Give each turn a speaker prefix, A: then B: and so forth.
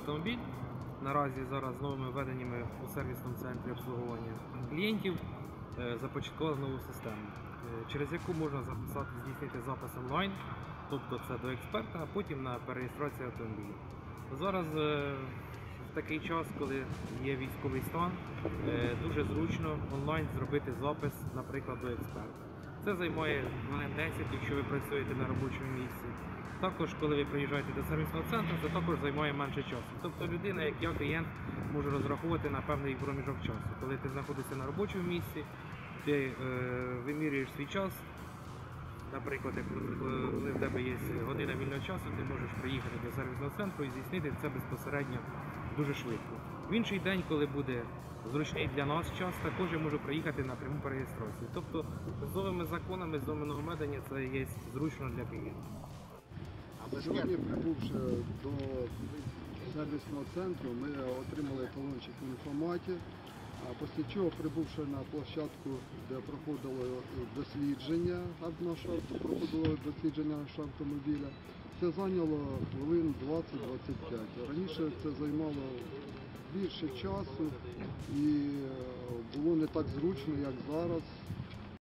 A: автомобіль. Наразі зараз з новими введеннями у сервісному центрі обслуговування клієнтів започаткували нову систему, через яку можна здійснити запис онлайн, тобто це до експерта, а потім на перереєстрацію автомобіля. Зараз в такий час, коли є військовий стан, дуже зручно онлайн зробити запис, наприклад, до експерта. Це займає хвилин 10, якщо ви працюєте на робочому місці. Також, коли ви приїжджаєте до сервісного центру, це також займає менше часу. Тобто людина, як я, клієнт, може розраховувати на певний проміжок часу. Коли ти знаходишся на робочому місці, ти вимірюєш свій час. Наприклад, коли в тебе є година вільного часу, ти можеш приїхати до сервісного центру і здійснити це безпосередньо дуже швидко. В інший день, коли буде зручний для нас час, також я можу приїхати на пряму перереєстрацію. Тобто з новими законами, з новими нововведеннями це є зручно для клієнта.
B: Сьогодні, прибувши до сервісного центру, ми отримали талончик в інформаті, після чого, прибувши на площадку, де проходило дослідження нашого автомобіля, це зайняло хвилин 20-25. Раніше це займало більше часу і було не так зручно, як зараз.